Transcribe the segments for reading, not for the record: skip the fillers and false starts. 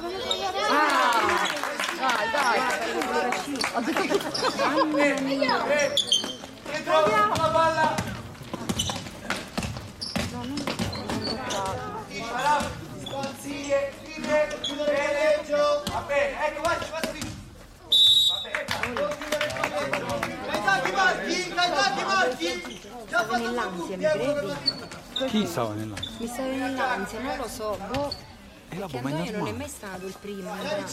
Dai. Mamma mia. La palla. Consiglie, va bene, ecco, vai lì. Va bene, Gaetano Marchi. Nell'ansia, mi credi? Chi stava nell'ansia? Mi stavo nell'ansia, non lo so, boh. Perché Antonio non è mai stato il primo.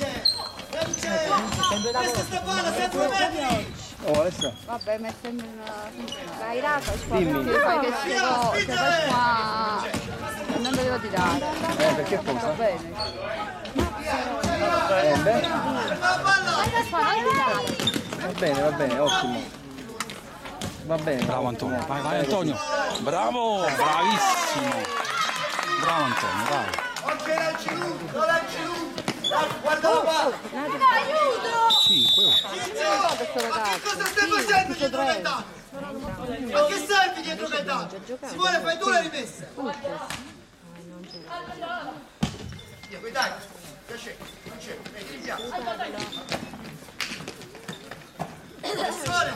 Oh, Alessandro. Vabbè, mettemi una... Dai, raga, che fai queste cose, vai qua... Non dovevo ti dare. Perché cosa? Va bene. Beh. Va bene, ottimo. Va bene. Bravo Antonio, vai Antonio. Bravo, bravissimo. Bravo Antonio, bravo. Occhio lanci lungo. Guarda la palla. Aiuto! 5. Ma che cosa stai facendo dietro Gaetano? Ma che servi dietro Gaetano? Simone, fai tu la rimessa. Via, dai. Non c'è. Vediamo. Attenzione.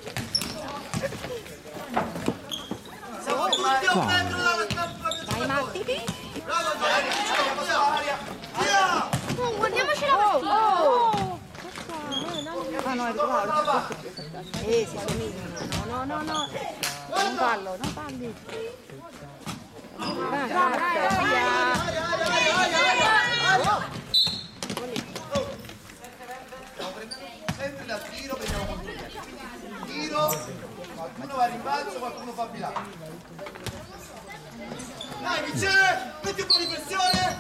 Siamo tutti a un metro dalla campa. Dai, Matti. Bravo, aria. Via. Guardiamoci la partita. Ah no, è bravo. Si somigliano. No. Non fallo, non falli. Vai. Sempre da tiro, vediamo quanto tiro, qualcuno va a rimbalzo, qualcuno fa bilancio. Dai Michele, metti un po' di pressione.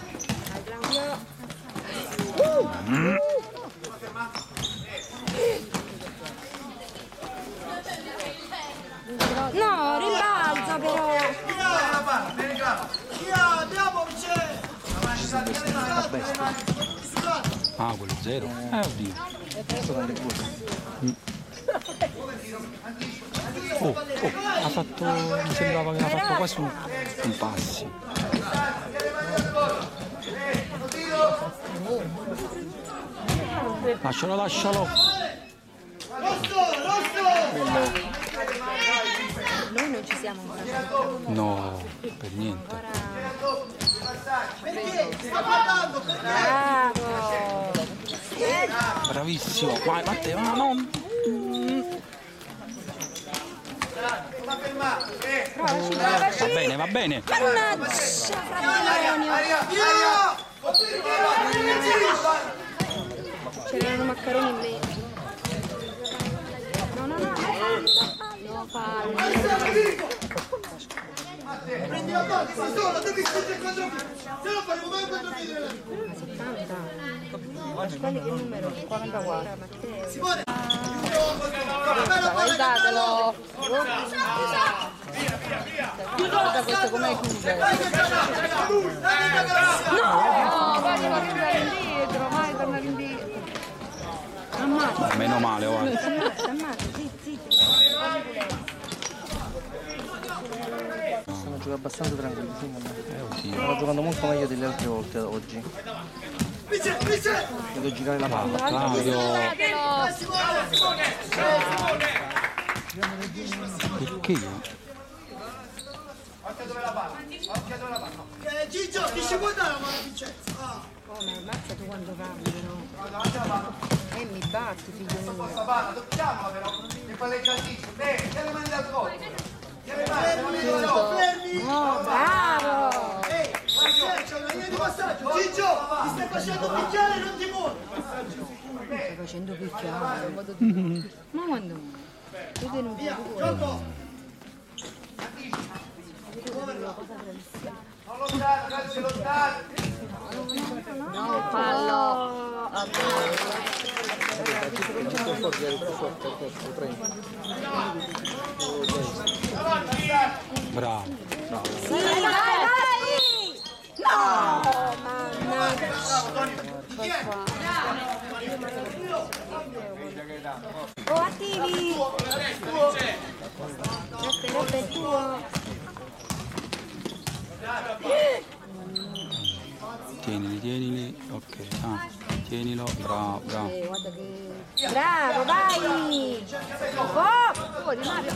No, rimbalza però. Via la palla, bene bravo. Via, andiamo Michele. Ah, quello 0. Oddio. Ha fatto, mi sembrava che ha fatto quasi un passi. Lascialo. Rosso. Noi non ci siamo ancora. No, per niente. Perché? Sta parlando, Bravo. Bravissimo. Vai, Matteo, no. Va bene. Mannaggia, Fratellonio. C'erano maccheroni in me. No. No, fallo. prendi la palla, ma solo, devi spingere contro me. Se no faremo mai contro me. 70. Quelli che numero? 44. Simone! Guardatelo! Guarda questo come chiude. No, vai tornare indietro, vai tornare indietro. Ammazza. Meno male, guarda. Ammazza, zitto. Stanno giocando abbastanza tranquilli, sì, stanno giocando molto meglio delle altre volte oggi. Devo girare la palla. Claudio. Perché? Occhio dove la palla, Gigio, ti ci puoi dare la mano a Vincenzo? Come? Ammazza tu quando cambi, no? Mi batti, figlio mio. Questa palla, tocchiamola però, che palleggia Gigio, bene, tieni le mani dal collo. Fermi! Oh, bravo! Ehi, c'è una linea di passaggio, Gigio, ti stai facendo picchiare e non ti muovi. Stai facendo picchiare. Ma quando? Tu te non Via, puoi. gioco! Non lontano, calci lontano! No, fallo. Bravo. Sì, vai! No! Mannaggia! Oh, attivi! Questo è tuo! Tienili, ok, tienilo, bravo. Guarda che... Bravo, vai! Oh, rimane,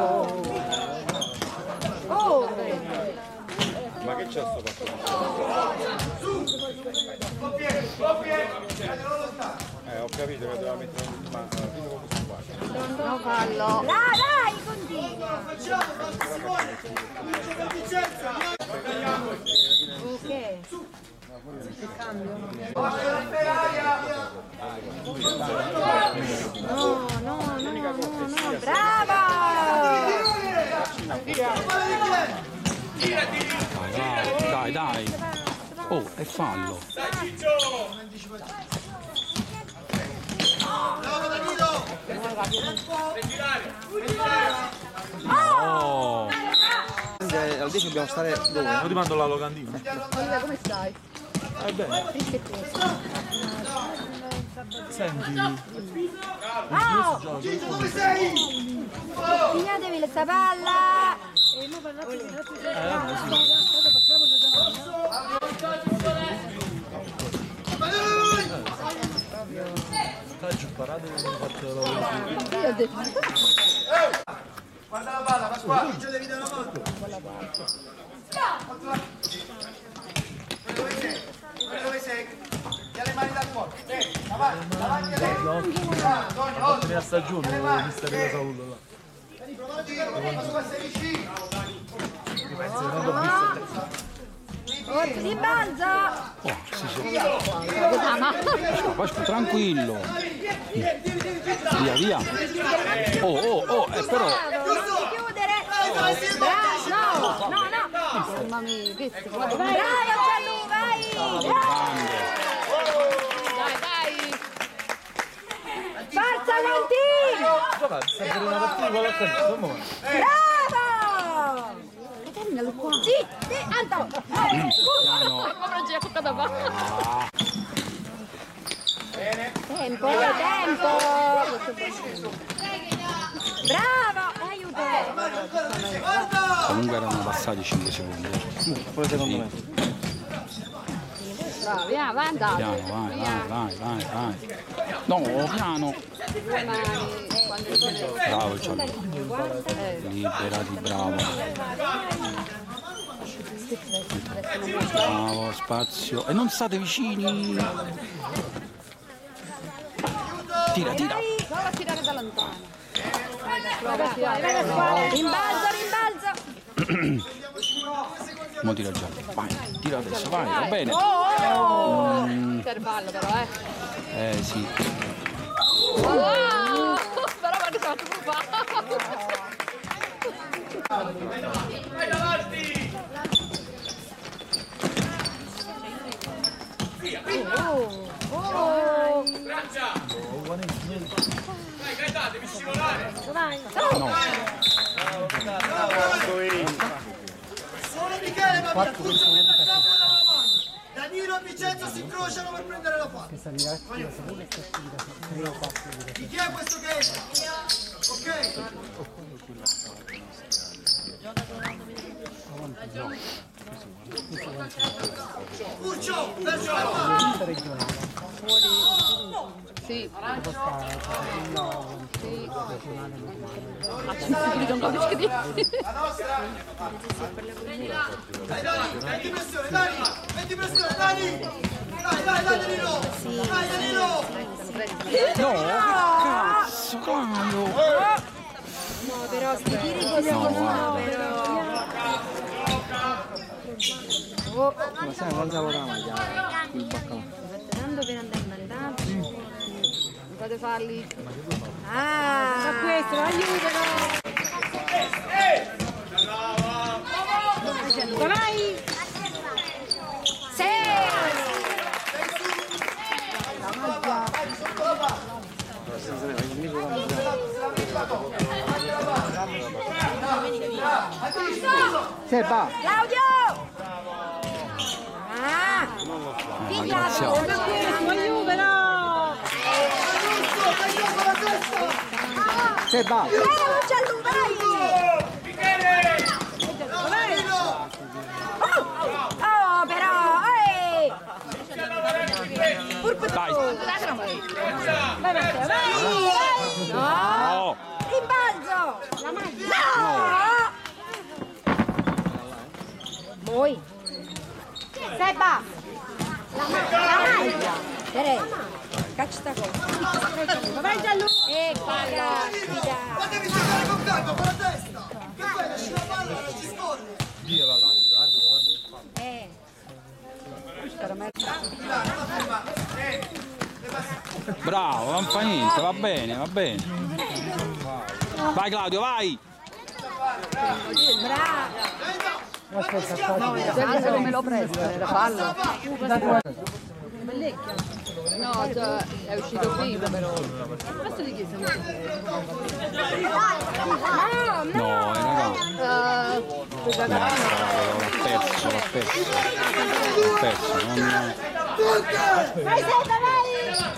oh! Ma che c'è sto fatto? Ho capito che doveva mettere ma No, fallo. Dai, continua! Ok. No, brava! Dai. Oh, è fallo. Oh! Al 10 dobbiamo stare dove? non ti mando la locandina. Olivia, come stai? Bene. Senti. Dove sei? Segnatevi questa palla! Io ho detto... Guarda la palla, Pasquale, non ce devi dare la mano. Dove sei? Ti le mani dal cuore. Davanti a lei. Prima stagione mi sta arrivando Saullo là. Vieni, prova a dire, Pasquale sei vicino. Si balza! Oh, sì. Vasco, tranquillo. Via. Oh, però. Non ti chiudere! No! Mamma mia, che bravo Gianlu, vai! Dai! Forza Valentino! Guarda, sta per una partita con la canzone. Bravo! Terminalo qua. Sì, Anto! Tempo! Bravo! Aiuto! Comunque erano passati 5 secondi. Pure secondo me. Bravo, via, avanti! Piano, vai. No, piano. Bravo Gianluca. Liberati, bravo. Bravo, spazio. E non state vicini. Tira. Prova a tirare da lontano. Rimbalza! Mo tira già. Vai, tira adesso, vai, va bene. Intervallo però, Sì. Però quando siamo fatto Vai davanti! Dai, devi scivolare! No. Solo Michele va via, tutto questo a capo dalla mano. Danilo e Vincenzo si incrociano per prendere la palla. Di chi è questo game? Ok? Curcio, verso la palla. Sì. La nostra. Dai, metti pressione, Dani. Dai, Danilo. Dai, Danilo. No, cazzo, Caio. No, però sti tiri così però. Ma sai quando lavorava già il baccalà? Aspettando per andare a mandato. Non fate farli. Ma questo, aiutalo! Vai! Serba! Claudio! Iniziamo. Serba! Gianlu, vai! Oh, però! Voi. Seba. La maglia. Teresa. Caccia sta cosa. Vai Gianlu. Caspita. Ma devi giocare con calma, con la testa! Che poi lasci la palla e non ci scorre! Via la Bravo, non fa niente, va bene, va bene. Vai Claudio, vai! Guarda come lo presta, era fallo. No, già è uscito prima però. Questo di chi siamo? No, raga. L'ha perso. Vai Seba, vai.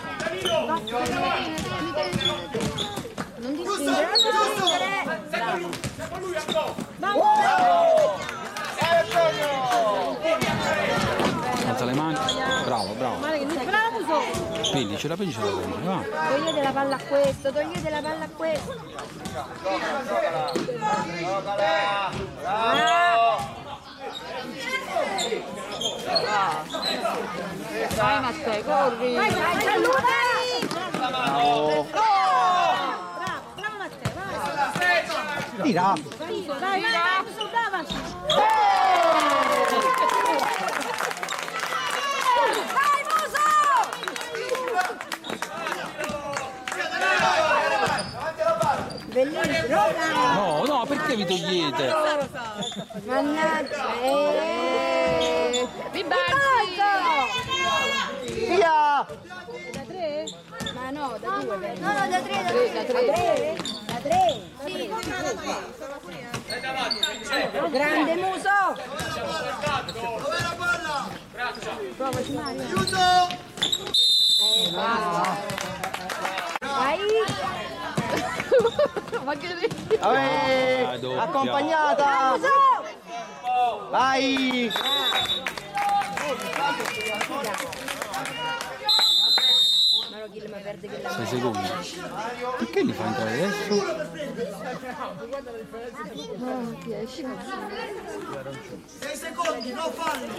Non ti spingere, Alza le mani. Bravo. Quindi ce la prendi, va. Togliete la palla a questo, togliete la palla a questo. Vai Matteo, corri! Vai, Gianlu, vai! Bravo. Bravo Matteo, vai! Tira. Vai, davanti! Vai, Muso! Bellissimo! No, perché vi togliete? Mannaggia! Via. Da 3? Ma no, da 2. No, da 3. Da 3? Sì. Grande Muso! Dov'è la palla? Provaci Mario. Aiuto! Vai! Ma che Doppia. Accompagnata. Vai. Ma perde che la 6 secondi. Perché li fa entrare adesso? 6 secondi, no falli!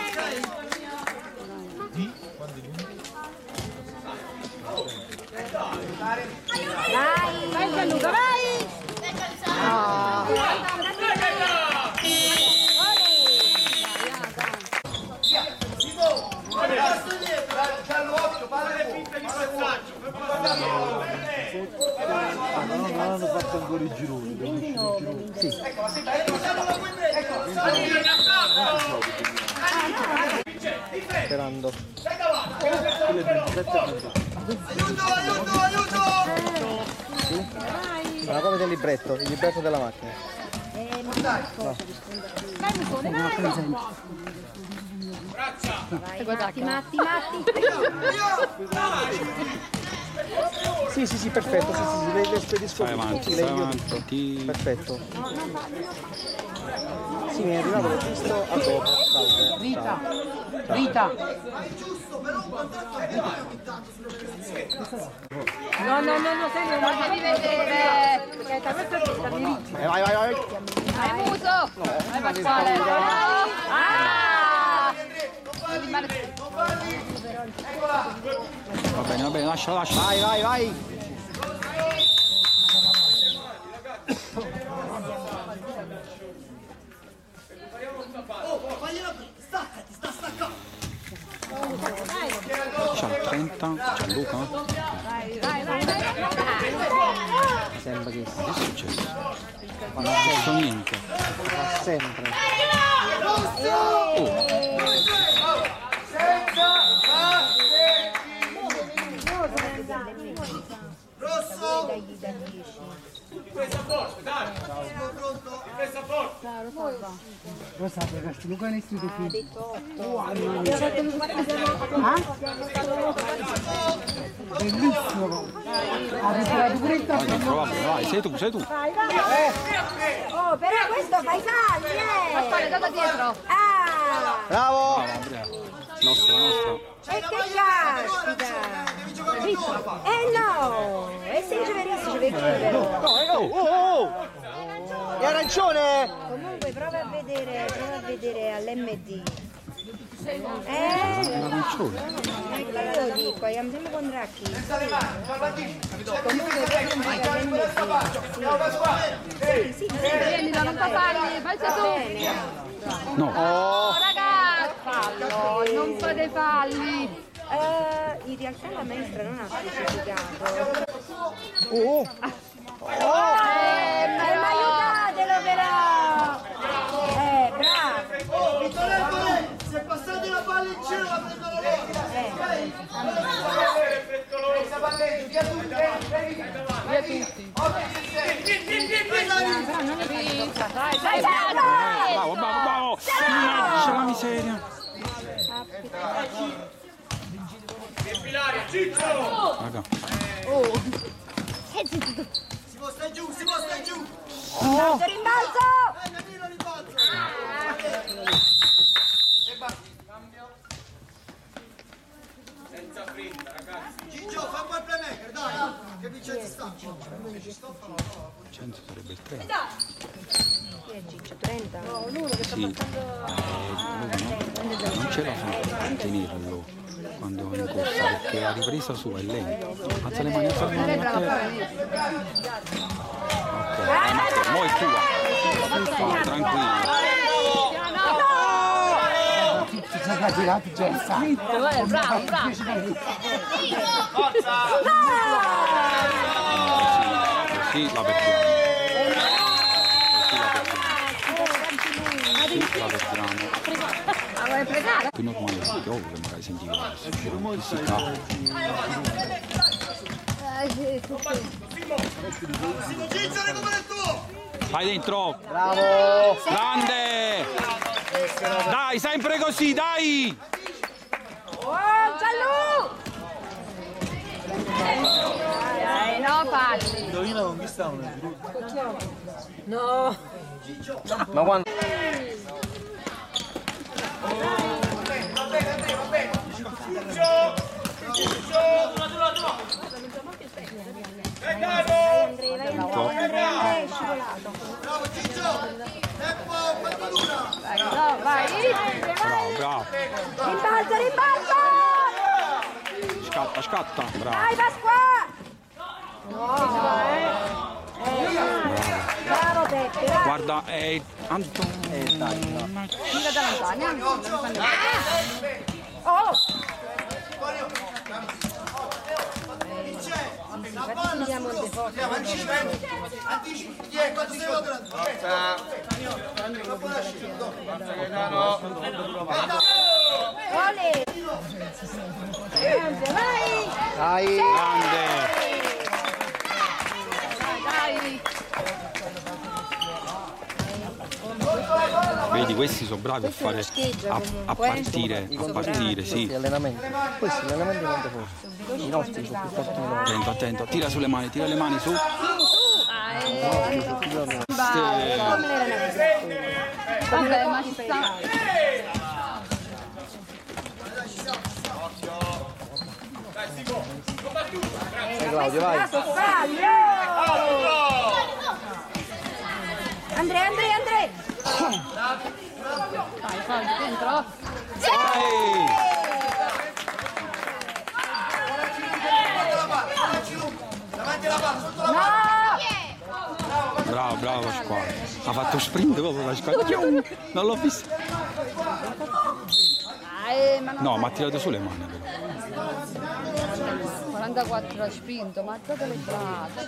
Vai Gianluca, vai! Basta dietro, c'ha l'occhio, fare le finte di passaggio! Non hanno fatto ancora i gironi. 29. Sì. Sperando. Aiuto! Sì? Ma come del libretto, il libretto della macchina. Matti. Sì, perfetto, sì, le spedisco Vai avanti, tutti, vai le invio avanti. tutti. Perfetto. Sì, mi è arrivato il giusto a dopo. Rita. No, sei non devi vedere! Vai. Vai Muso! Vai Pasquale! Va bene, lascia. Vai. Staccati, sta staccando! C'ha 30, Gianluca. Sembra che Che è successo? Non ho visto niente. fa sempre. Rosso! Lo sapete, questo Luca è istituto qui. Bellissimo. Ha ritirato pure il tappeto. Improbabile, vai, sei tu. Oh, però questo fai falli, Pasquale, data dietro! Bravo. Nostra. E che caspita! No! E se ci venisse, ci vedi però! Oh. È arancione! Comunque prova a vedere all'MD. Io dico, andiamo con Dracchi. Comunque sì, Vieni, non farli, fai tu. No. Oh, ragazzi, fallo, non fate falli. in realtà la maestra non ha specificato. Ma aiutatelo però! Bravo! Se passate la palla in cielo la prendono loro! Via tutti. Bravo, bravo! Mannaggia la miseria! Raga. Si può stare giù, si può stare giù! Rimbalzo! Danilo rimbalzo! Senza fretta, ragazzi! Ciccio, fa un po' il playmaker, dai! Che Vincenzo sta! Vincenzo sarebbe il 3. Chi è Ciccio? 30? No, Sì. Non ce la fa a tenerlo quando è in corsa perché la ripresa sua è lenta. Alza le mani, alza le mani. Ok, Matteo, mo' è tua. Tranquillo. Bravo, bravo. Così la perdiamo. La vuoi pregare? Più normale che piove, che magari sentivo adesso. Ciccio, recupera il tuo! Vai dentro! Bravo! Grande! Dai, sempre così, dai! No, falli. Indovina con chi stavano in giro. Ma quando... Bravo Ciccio! Tempo, quanto dura? No, vai. Bravo, bravo! Rimbalzo! Scatta, scatta! Bravo! Dai, Pasqua! Bravo Peppe! Guarda, è Antonio! Tira da lontano. Oh! La palla sul rosso! Anticipi! Chi è? Quanto sei grande? Ole! Vai! Dai! Grande! Dai. Vedi, questi sono bravi a fare a partire, sì. Questi allenamenti quanto forse? I nostri sono più forti di loro. Attento, attento, tira sulle mani, tira le mani su. Vabbè, ma ci sta. Claudio, vai! Andrea! Vai, falli dentro. Vai! Davanti alla palla, sotto la No! Bravo, bravo squadra. Ha fatto sprint proprio la squadra. Non l'ho visto. Ma non No, ma ha tirato sulle mani però. 44 ha spinto, ma alzate le braccia.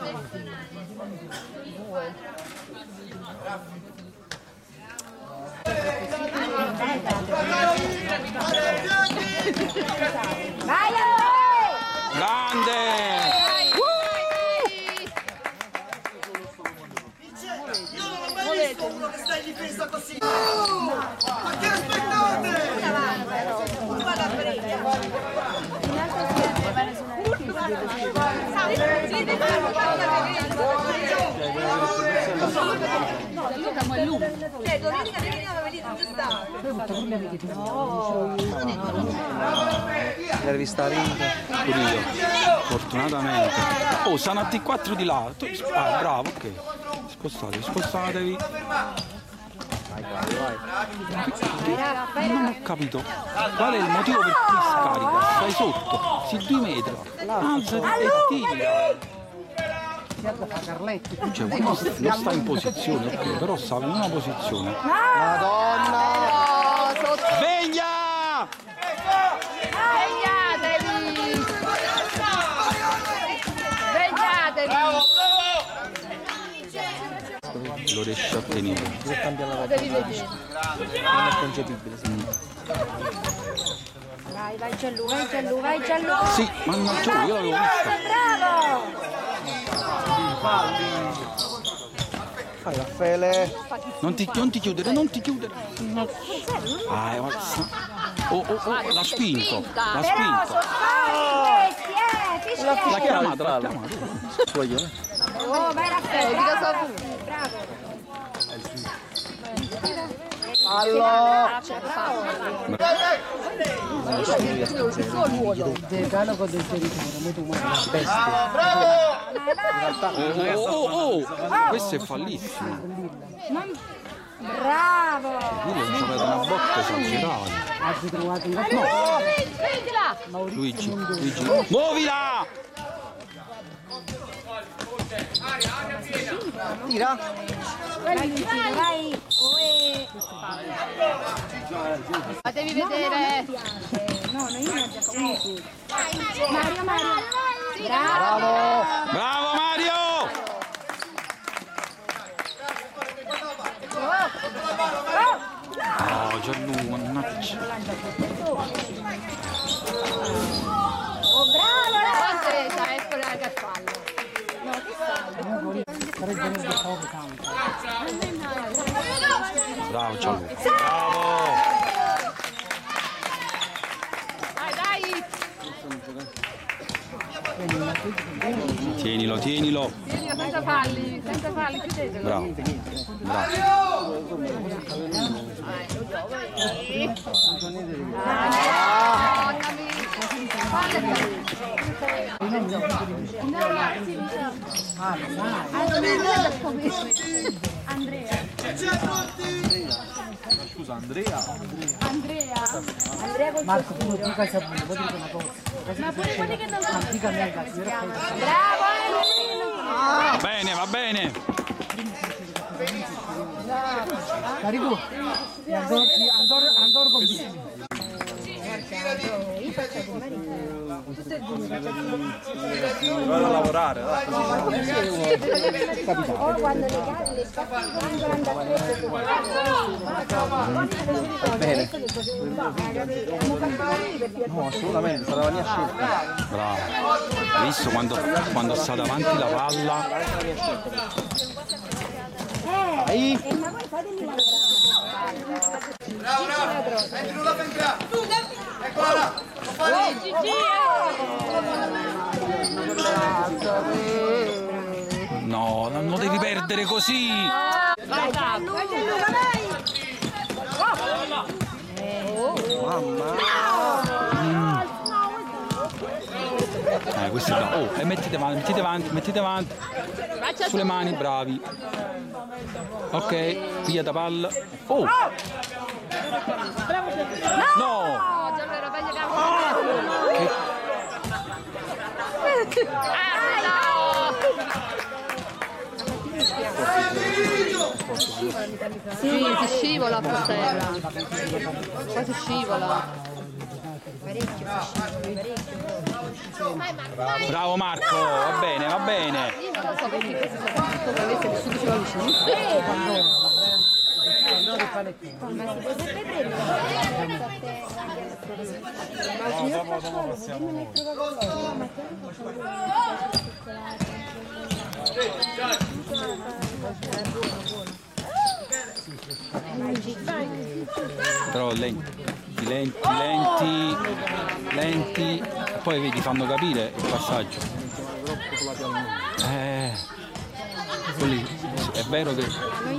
2. Vai Andrea! Grande! Io non ho mai visto uno che sta in difesa così! Ma che aspettate? Siamo a lungo. Domenica aveva lì non sta. Devi stare in... Pure io. Fortunatamente. Oh, sono a T4 di là. Bravo, ok. spostatevi. Non ho capito qual è il motivo per cui scarica. Stai sotto, si 2 metri. Alzati e tira. Cioè, uno sta in posizione, ok, però sta in una posizione. Madonna! Sveglia! Svegliatevi! Svegliatevi! Lo riesce a tenere. Devo cambiare la Devi vedere. non è concepibile. Vai, vai Gianlu, vai Gianlu, vai Gianlu! Sì, mannaggia, io l'avevo vista. Bravo! Vai Raffaele. Non ti chiudere, non ti chiudere. No. Ah, l'ha spinto. L'ha Però spinto. sono fatti questi, L'ha fischietto! chiamato, l'ha chiamato. Oh, vai Raffaele, bravo! Bravo! Allora. Questo è fallissimo. Bravo! Lui non ci aveva una botta esagerata. Luigi, muovila! Tira. Vai Luigi, vai! Fatevi vedere. No, io non gioco tu. Mario, Mario! Bravo. Bravo Mario! Oh, Gianlu, mannaggia. Oh, bravo! Contesa, ecco la farfalla. Bravo Gianlu. Bravo! Dai! Tienilo. Tienilo, senza falli, chiudetelo. Bravo. Scusa, Andrea. Marco, tu non dica saputo, vuoi dire una cosa? Ma pure quelli che non sono. Dica mia cazzo, Bravo! Va bene. Carico, ancora così. Vado a lavorare, dai. Oh, quando le gare le spaccano andare Bene. No, assolutamente, sarà la mia scelta. Bravo. Hai visto quando sta davanti la palla? Vai. ma voi fatemi lavorare. Bravo, metti nulla per entrare. Eccola là. No, non lo devi perdere così. Vai Gianluca, vai! Questo è bravo. Oh, e mettete avanti. Sulle mani, bravi. Ok, piglia da palla. Oh! No! Gianvero, fagli Sì, si scivola per terra. Poi si scivola. Bravo Marco, va bene. Io non lo so perché questi sono tutto per avesse vissuto sulla vicino. Però lenti, poi vedi fanno capire il passaggio. Quelli, è vero che...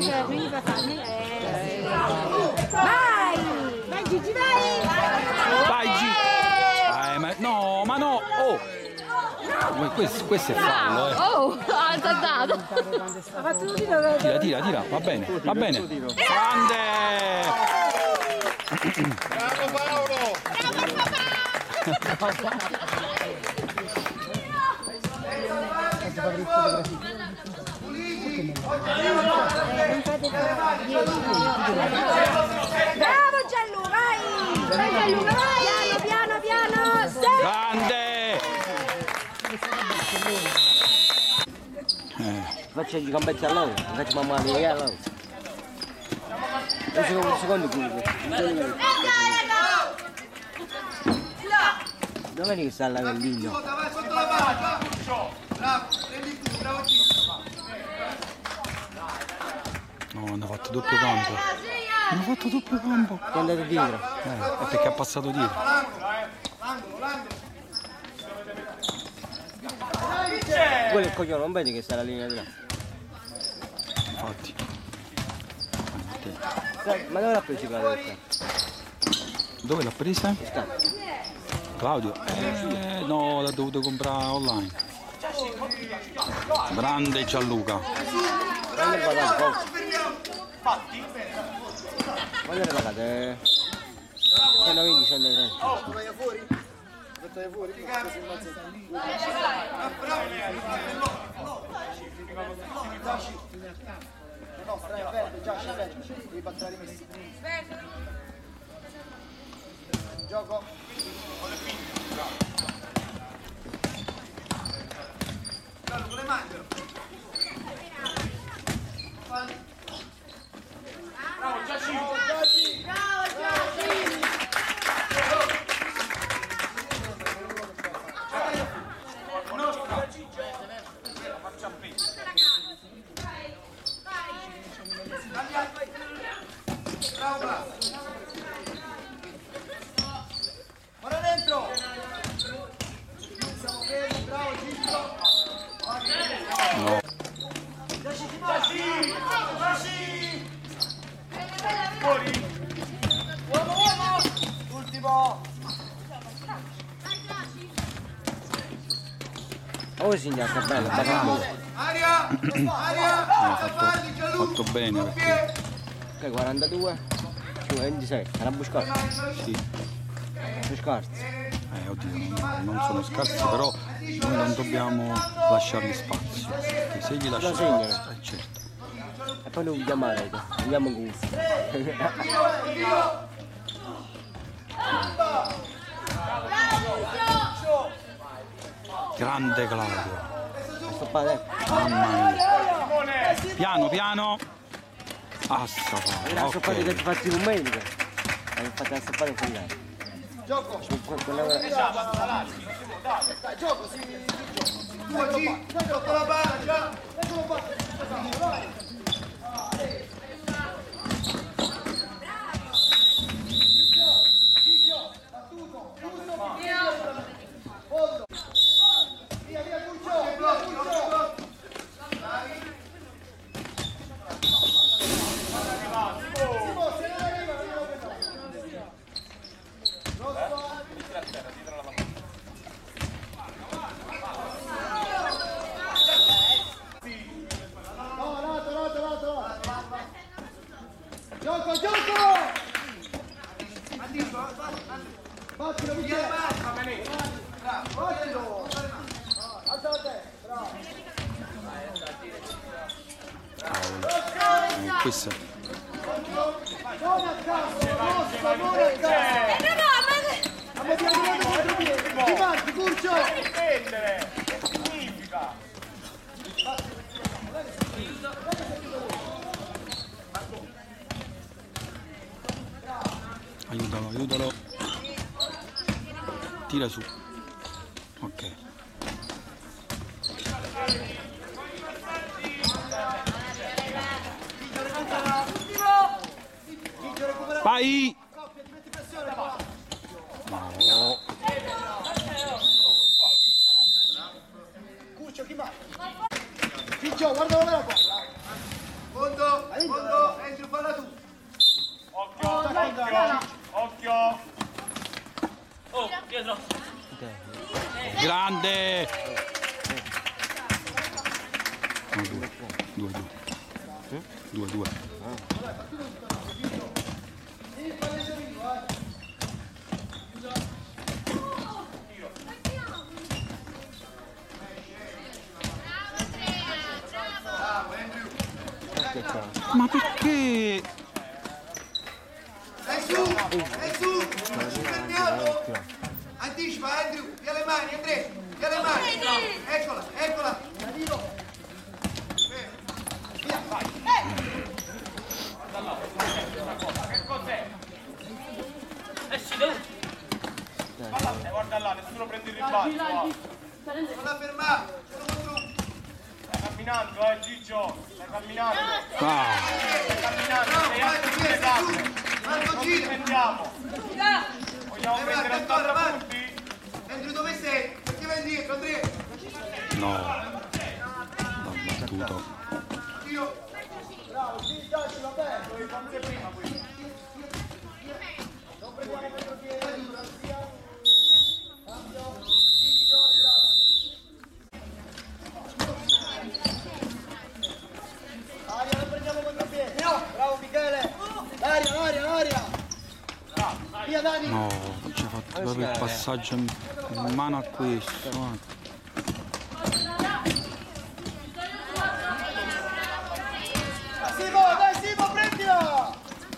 Vai Gigi, vai! Vai G! Ma no! Oh! Questo è fallo, Oh, ha saltato. Tira, va bene. Grande! Bravo Paolo! Bravo Gianlu, vai! Vai Gianlu, vai! Piano, sì! Grande! Faccio i gambetti a loro, faccio mamma mia a loro. Un secondo qui. Dove che sta la gallina? Vai sotto la palla! Bravo, prendi tu, bravo Ciccio! No, hanno fatto doppio campo. È andato dietro. È perché ha passato dietro. Quello è il coglione, non vedi che sta la linea di là. Infatti. Ma dove l'ha preso la testa? Dove l'ha presa? Claudio? No, l'ha dovuto comprare online. Grande Gianluca. Quando le pagate? 120, 130. Vai fuori? Vai fuori? No, stai aperto, già c'è aperto. Devi passare messi. Gioco. Carlo, con le mani però. Bravo Giaci! Guarda dentro! Siamo fermi, bravo Gigio! No. Giaci! Fuori! Uomo! Ultimo! Oh signora, sta bella, bacano. Aria! Aria! Fatto bene perché... Ok, 42, 26, era buscato. Sì. Sono scarsi. Oddio, non sono scarsi, però noi non dobbiamo lasciargli spazio. Perché se gli lascio spazio, certo. E poi non chiamare, vediamo gusto. Grande Claudio. Mamma mia. Piano. Ah, sta la stoppata che ti fatti in domenica. Hai fatto la stoppata in finale. Gioco! Dai, gioco, sì! Tu oggi, sotto la palla, già! Questo. Aiutalo. Tira su. Ok. Vai! No. Cuccio, chi va? Ciccio, guarda dove la qua. Fondo, Andrew, parla tu. Occhio. Oh, dietro. Grande! No, due. Ma perché? È su, prendiamo. Anticipa, Andrew, via le mani, Andrea, via le mani. Eccola. Via, vai. Che cos'è? Esci da guarda là, nessuno prende il ribalto. Non la fermare, sono contro. Stai camminando, Gigio, stai camminando. Stai camminando, sei anche sulle gambe. Marco, gira. Prendiamo. Vogliamo prendere 80 punti? Andrew, dove sei? Perché vai indietro, Andrea? No. L'ha battuto. Io. Bravo, sì, dai, va bene. Dovevi fare prima qui. Non prendiamo per piede, aiuta. Aria, non prendiamo contropiede. No, bravo Michele. Aria. Via Dani. No, ci ha fatto proprio il passaggio in mano a questo. Simo, prendila.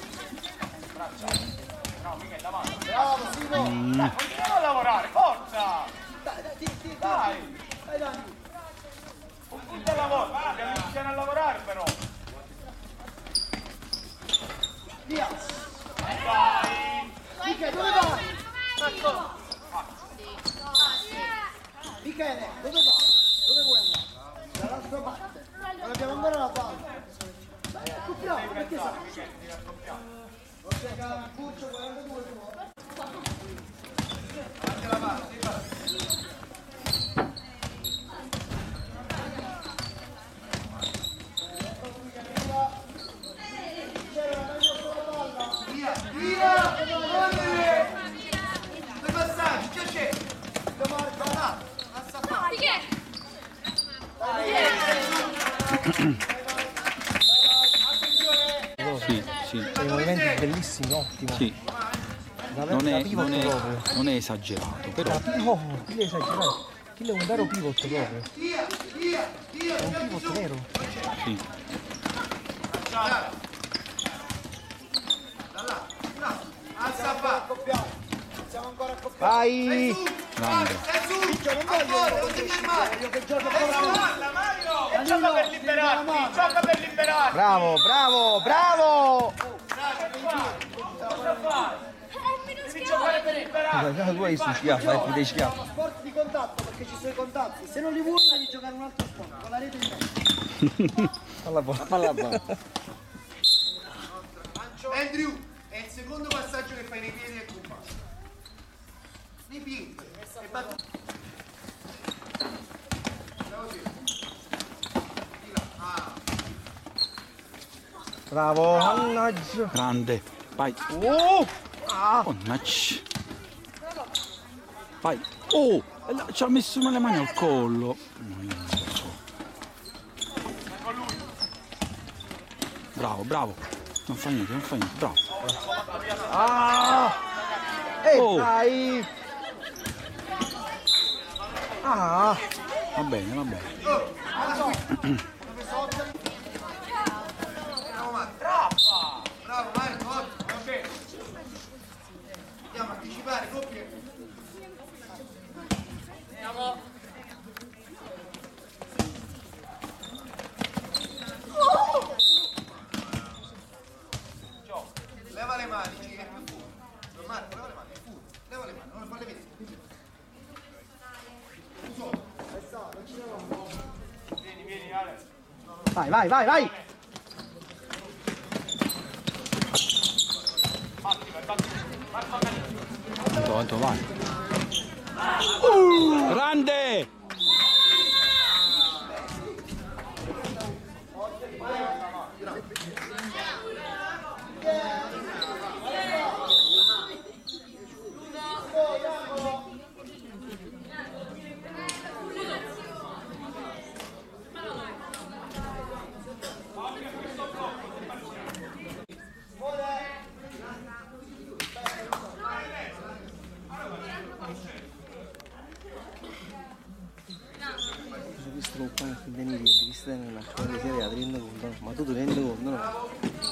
Bravo, Simo. Continuiamo a lavorare, forza. Dai, Dani. Un punto alla volta, dobbiamo iniziare a lavorare però. Via. Vai. Michele, dove vai? Ecco. Michele, dove vai? Dove vuoi andare? Dall'altra parte. Non abbiamo ancora la palla. Dai, accoppiamo, perché sai? Non c'è Campuccio, 42 Guarda la palla, Via! Due passaggi, c'è? Sì. I movimenti bellissimi, ottimo. Sì. Non è esagerato, però. No, chi è esagerato? Chi è un vero pivot proprio. È un pivot vero. Sì. Alza qua. Siamo ancora accoppiati. Vai! Grande. Non ti fermare. Gioca per liberarti. Bravo! Devi giocare per liberarti. Tu hai su schiaffo, dei schiaffi. Sport di contatto perché ci sono i contatti. Se non li vuoi devi giocare un altro sport con la rete in mezzo. Palla buona. Andrew, è il secondo passaggio che fai nei piedi del compagno. Nei piedi. E battuto. Bravo, mannaggia. Grande. Vai. Mannaggia. Vai. Oh! Ci ha messo le mani al collo. No, io non lo so. Bravo. Non fa niente, bravo. Oh. Dai! Va bene. Bravo Marco, ok. Andiamo a anticipare, coppie. Andiamo. Leva le mani, ci è più fuori. Marco, leva le mani, è fuori. Leva le mani, non le falle vedere. Vieni, Ale. Vai! Tanto vai. Grande! non puoi finire di stare nella scuola di serie, ti rendi conto? Ma tu ti rendi conto, no?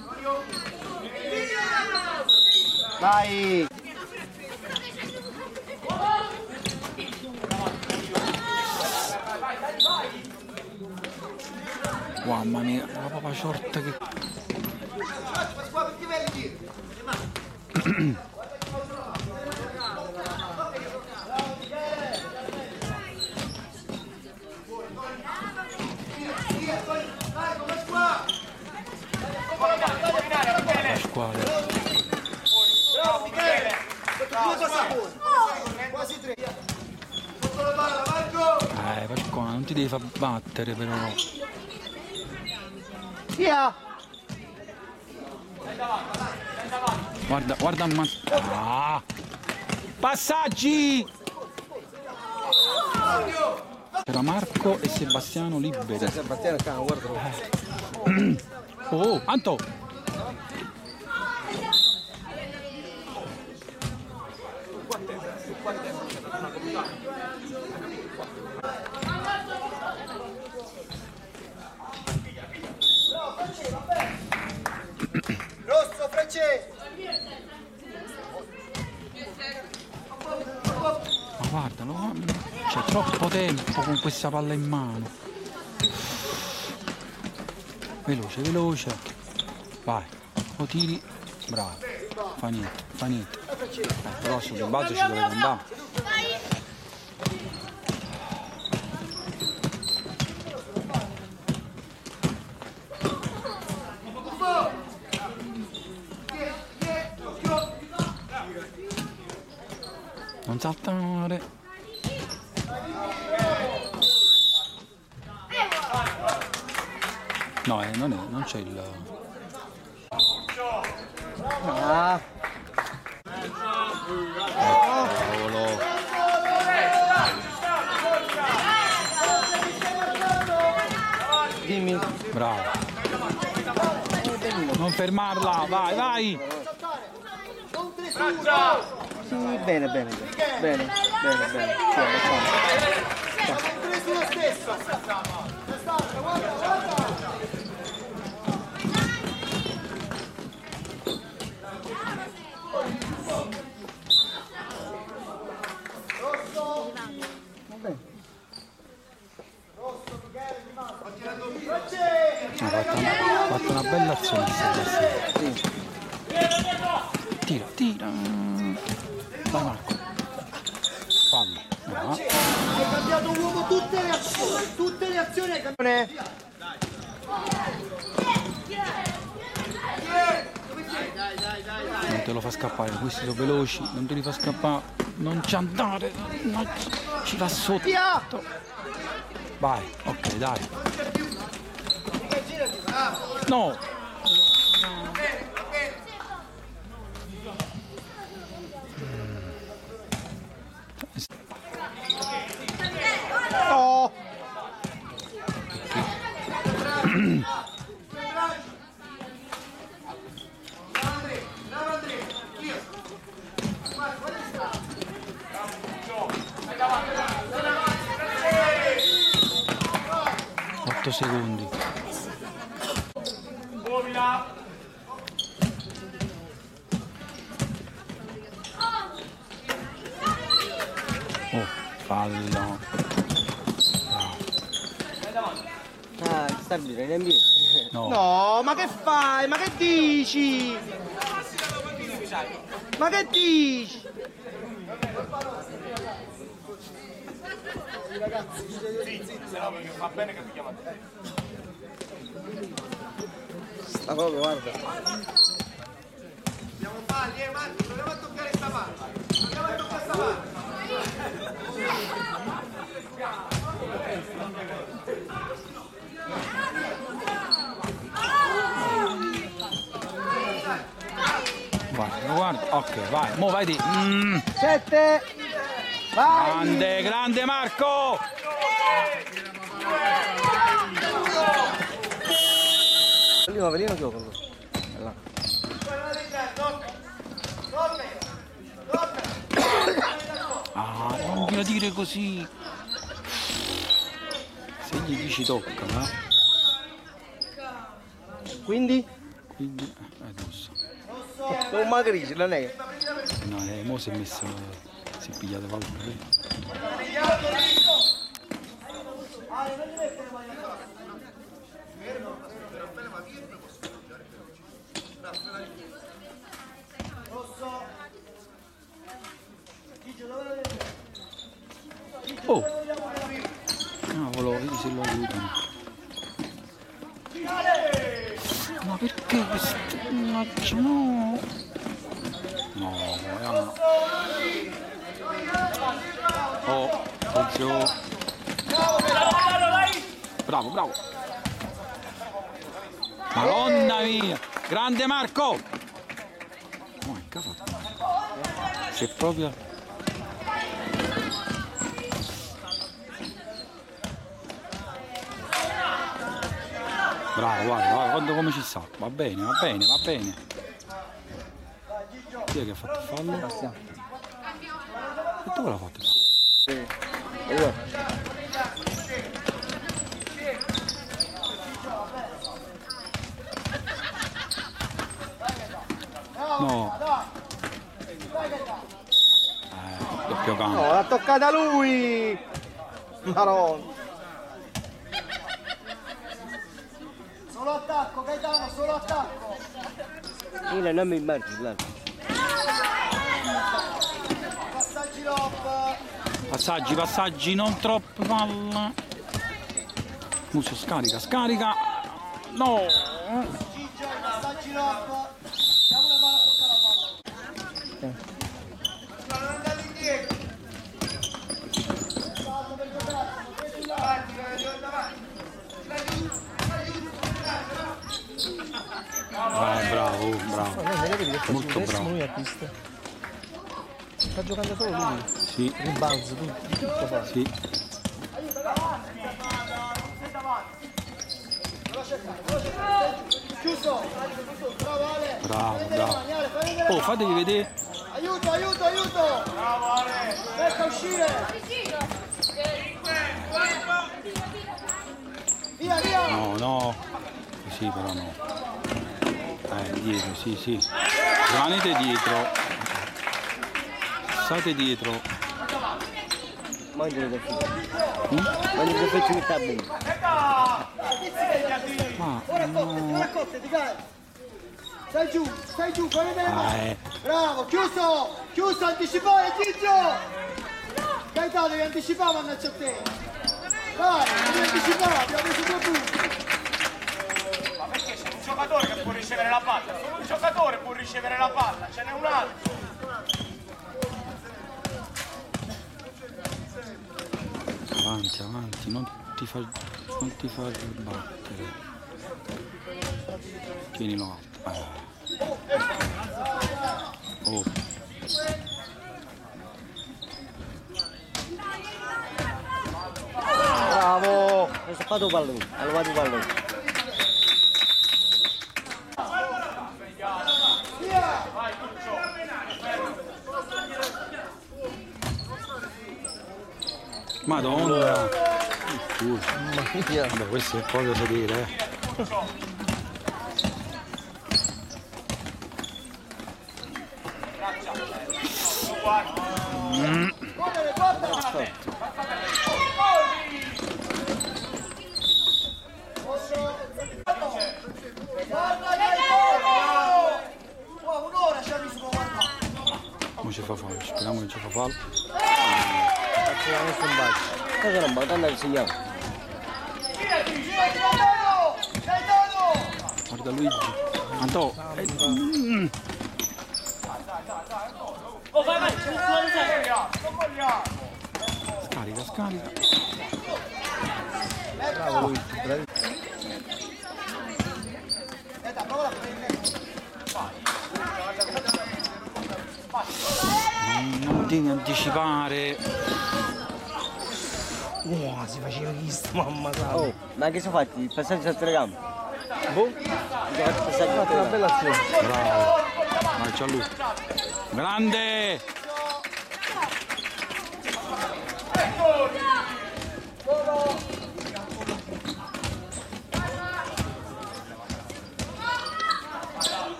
Vai! Mamma mia, la papà short che... La squadra. Pasquale, non ti devi far battere però. Via! Guarda ah! Passaggi! C'era Marco e Sebastiano liberi. Sebastiano qua, guarda. Oh, Anto! Rosso, Francesco! Ma guardalo, c'è troppo tempo con questa palla in mano. Veloce, veloce. Vai, lo tiri, bravo. Fa niente, fa niente. Però sul rimbalzo ci dovrebbe andare. Non saltare. No, non c'è il... Ah! Cavolo. Dimmi. Bravo. Non fermarla, vai, vai. Sì, bene, bene, bene. Bene, bene, bene. Sì, Ha fatto una bella azione stasera. sì. Tira, tira. Vai Marco. Fallo. No. Hai cambiato uomo tutte le azioni hai cambiato. Non te lo fa scappare, questi sono veloci, non te li fa scappare, non ci andare, no, ci va sotto. Vai, ok, dai. No! Oh! Secondi. Oh, fallo. Ah, sta bene, in NBA. No. No, ma che fai? Ma che dici? Ma che dici? Se no perché fa bene che ti chiama te. Sta proprio, guarda. Andiamo falli, Marco, proviamo a toccare sta palla. Proviamo a toccare sta palla. Guarda, guarda. Ok, vai, mo vai di. 7. Vai! Grande, grande Marco! Velino gioca. Là. Ah, non glielo dire così. Se gli ci tocca, no? Quindi? Quindi, non so. Non magari, non è. No, mo si è messo, si è pigliato qualcosa. Oh! No, volevo vedere se lo aiutano. Ma perché questo? No! No, no. Oh, attenzione. Bravo, bravo. Madonna mia! Grande Marco! Oh, che ha fatto? C'è proprio... Bravo, guarda come ci sta. Va bene, va bene, va bene. Chi è che ha fatto il fallo? E dove l'ha fatto? No. Doppio campo. No, l'ha toccata lui! Maronna. Solo attacco, Gaetano, solo attacco. Io non mi immagino. Passaggi lob. Passaggi, non troppo palla. Muso, scarica. No! Gigio, passaggi lob. Diamo una mano a toccare la palla. Non andate indietro. Salto per giocare, potete davanti, davanti. Bravo. Molto bravo. Lui a pista. Sta giocando solo lui. Sì. Rimbalzo, tutto fa. Sì. Chiuso. Bravo Ale. Bravo. Oh, fatevi vedere. Aiuto. Bravo Ale. Aspetta uscire. Via. No. Così però no. Dietro, sì. Rimanete dietro. State dietro. Mangialo da qui. Mangialo da faccio metà bene. Ma Ora cotte, ti cai. Stai giù, fai bene. Bravo, chiuso, anticipare, Gigio. Gaetano, devi anticipare, mannaggia a te. Vai, devi anticipare, abbiamo preso 2 punti. Ma perché c'è un giocatore che può ricevere la palla? Solo un giocatore può ricevere la palla, ce n'è un altro. avanti, non ti far battere. Tienilo alto. Oh. Bravo! Hai stoppato il pallone, hai levato il pallone. Madonna! Vabbè, questo è proprio da dire, Un'ora ci ha visto guardare. Non ci fa fallo, speriamo che ci fa fallo. Facciamo questo un bacio. Cosa non va? Andare al signore. Guarda Luigi. Antò. Oh, vai, Scarica. Bravo Luigi, bravi. Non devi anticipare. Si faceva visto, mamma mia. Oh, ma che sono fatti? Il passaggio al telecampo? Boh? Fatto una bella azione. Bravo. Vai, c'è lui. Grande.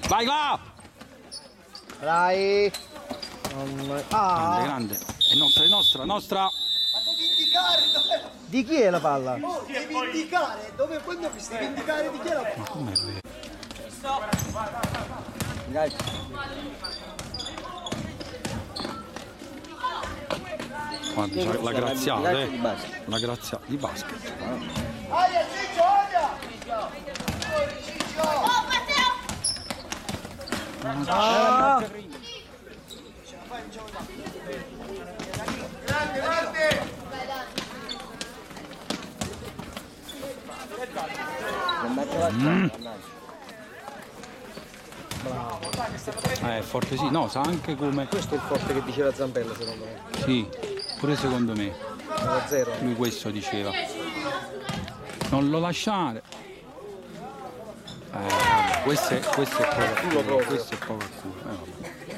Vai là! Dai! Grande, grande. È nostra, è nostra, nostra. Di chi è la palla? Devi indicare dove quando mi devi indicare di chi è la palla. Ma com'è vero? Dai. Guarda, c'è la graziata, la graziata di basket. Aia, Ciccio, aia! Grande, grande! È forte sì, no, sa anche come. Questo è il forte che diceva Zambella secondo me. Sì, pure secondo me. Era 0. Lui questo diceva. Non lo lasciare. Vabbè, questo è poco a culo, questo è poco a culo. Vabbè.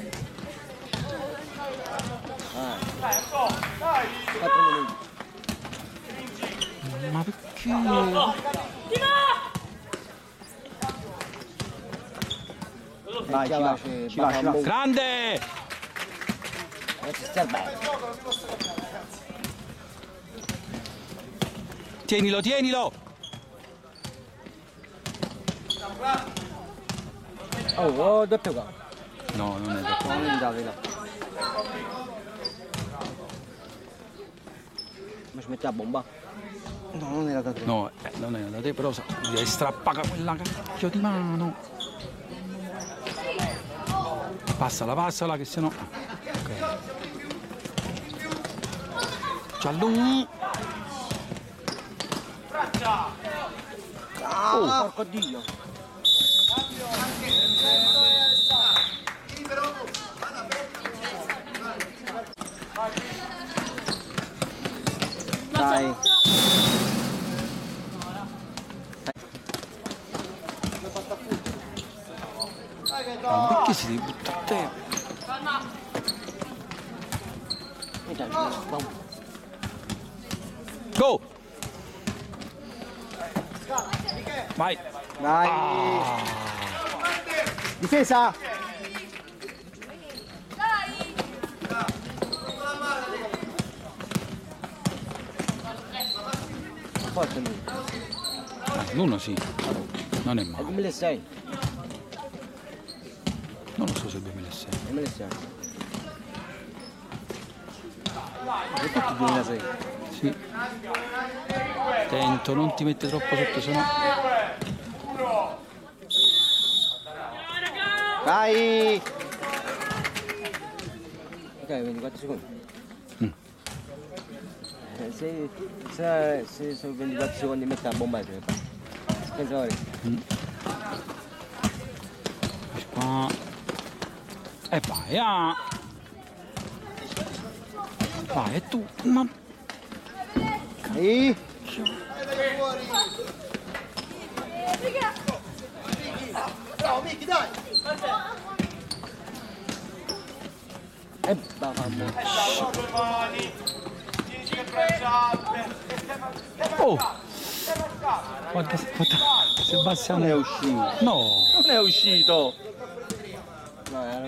Ma perché? Vai, ci va. Grande! Tienilo, tienilo! Oh, doppio qua. No, non è doppio. Non è là. Ma ci mette la bomba? No, non era da 3. No, non è da te, però devi strappare quella cacchio di mano. Passala, che sennò. Ok. Giallo! Oh, porco Dio! Dai! Ma perché si deve buttare a te? Go! Vai! Dai! Difesa! Forte lui. L'uno sì, non è È male. 2006. Non lo so se è 2006. 2006. È tutto 2006. Sì. Attento, non ti mette troppo sotto, sennò. Dai! Ok, 24 secondi. Se sono 24 secondi mette la bomba e pensa ora. Qua. E vai, ah! Vai, e tu, ma... Dai! Bravo, Miki, dai! E bam. Oh! Guarda, Sebastiano Non è uscito! No! Non è uscito! No, era...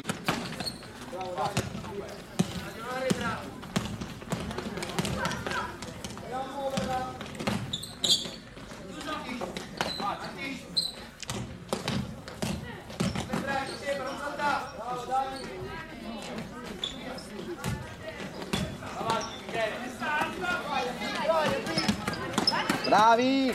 Bravi!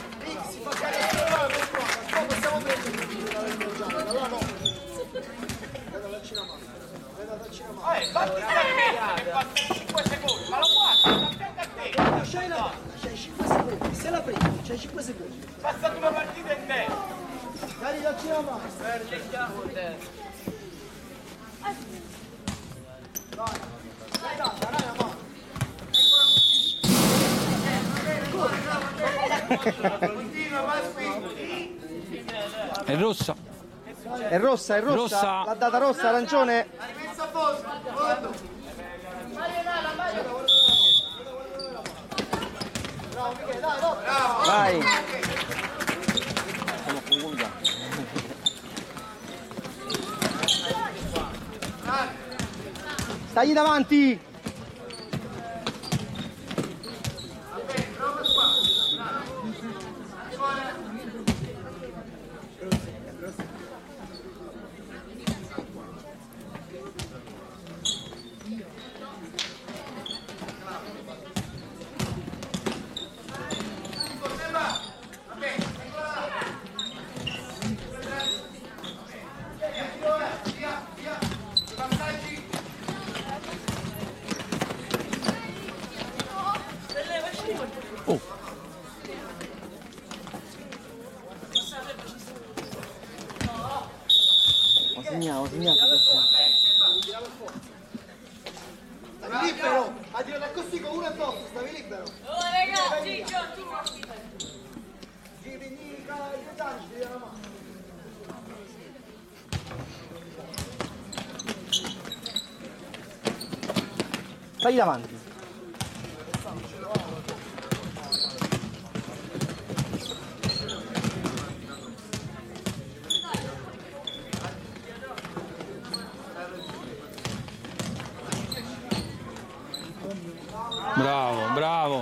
Batti che batti 5 secondi, ma lo guarda, attenta a te. C'hai 5 secondi, se la prendi, c'hai 5 secondi. Passate una partita in te. Dai, dacci la mano. Continua, vai spinto. È rossa! È rossa, è rossa! Rossa. L'ha data rossa, arancione! Rimessa a posto. Fondo. Vai! Siamo con Gulga. Stagli davanti! Oh, Ho segnato. Stavi libero! Ha tirato così con uno addosso, stavi libero! Stagli davanti. bravo, bravo.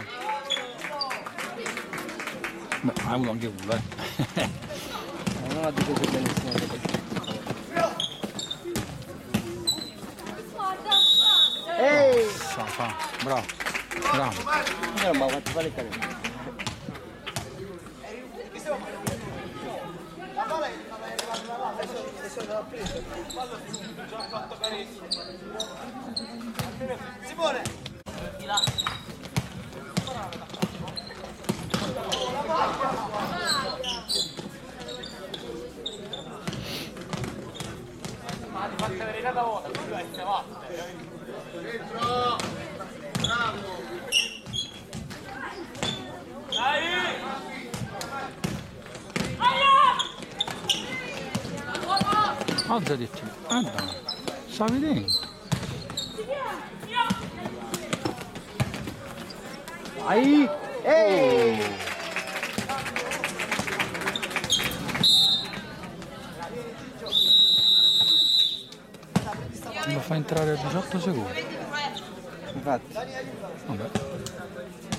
Beh, hai avuto anche uno, Non ha difeso benissimo. Ehi! Fa, bravo, bravo. Non mi ha fatto fare il carino. Simone! Fate vedere una volta, tu vai a vatte. Dentro! Bravo! Dai! Alzati, guarda, sta vedendo. Vai! Ehi! Lo fa entrare a 18 secondi. Infatti. Vabbè.